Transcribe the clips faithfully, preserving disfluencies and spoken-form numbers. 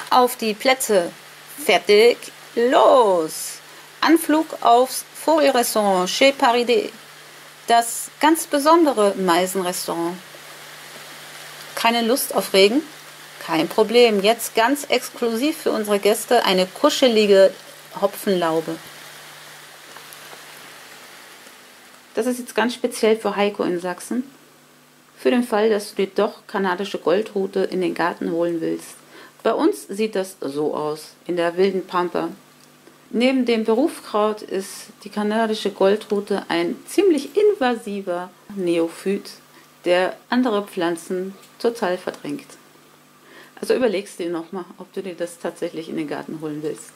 Auf die Plätze, fertig, los! Anflug aufs Vogelrestaurant Chez Paridé, das ganz besondere Meisenrestaurant. Keine Lust auf Regen? Kein Problem, jetzt ganz exklusiv für unsere Gäste eine kuschelige Hopfenlaube. Das ist jetzt ganz speziell für Heiko in Sachsen, für den Fall, dass du dir doch kanadische Goldrute in den Garten holen willst. Bei uns sieht das so aus, in der wilden Pampa. Neben dem Berufkraut ist die kanadische Goldrute ein ziemlich invasiver Neophyt, der andere Pflanzen total verdrängt. Also überlegst du dir nochmal, ob du dir das tatsächlich in den Garten holen willst.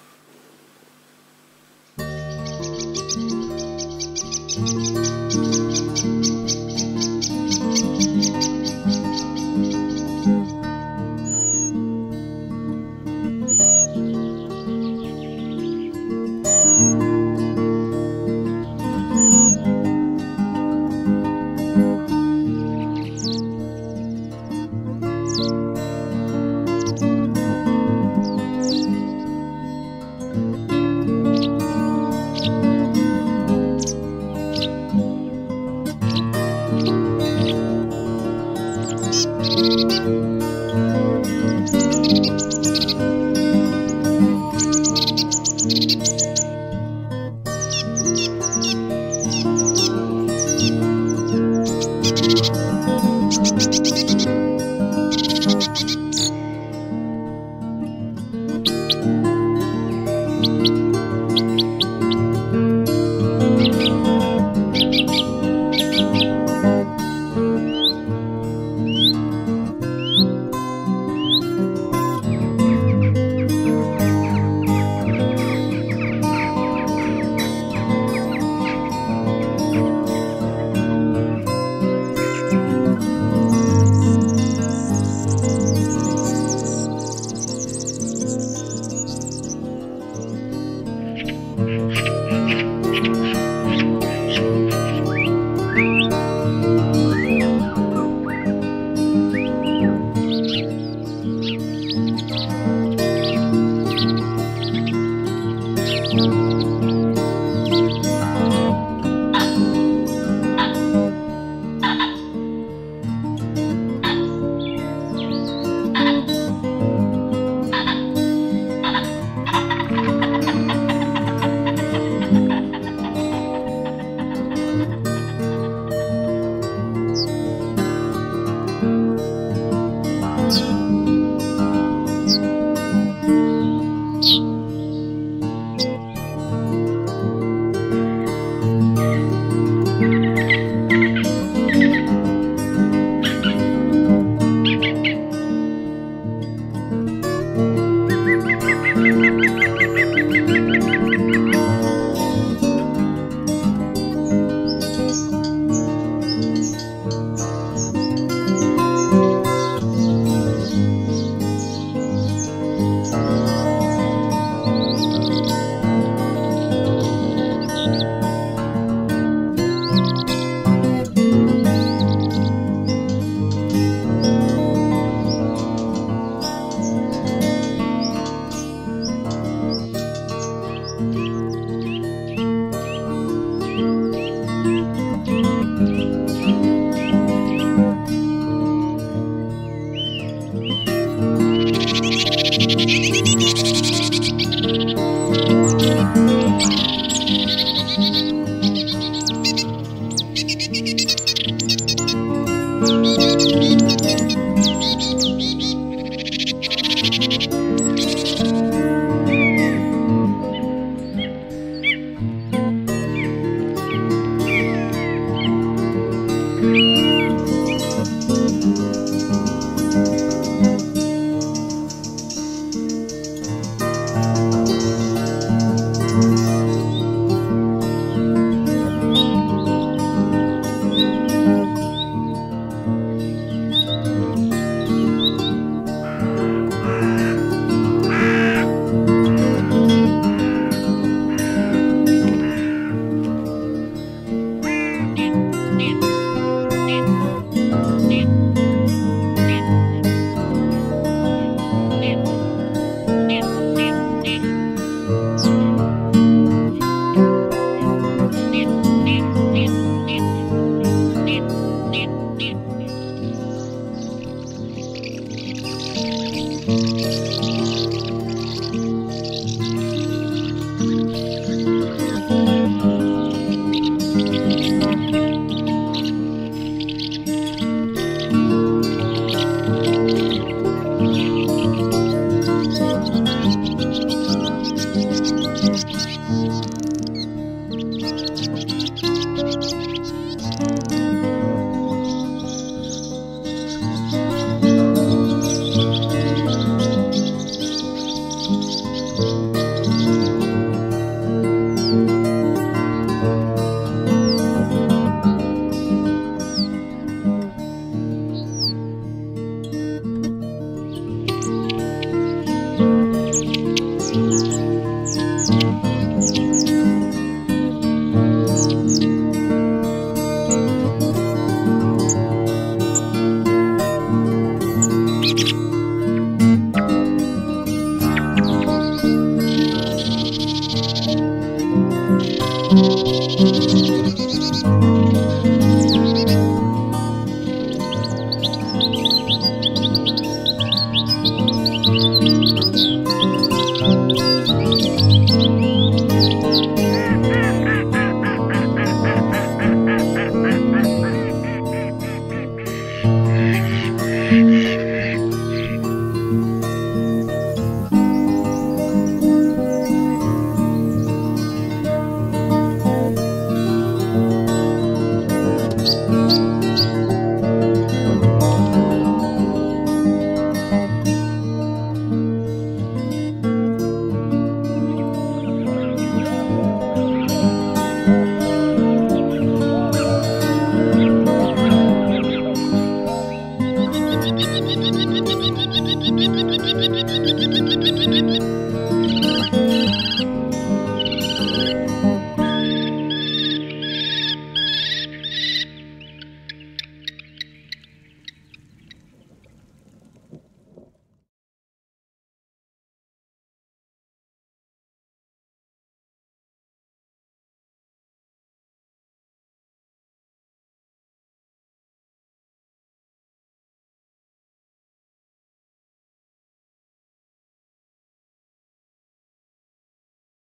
Musik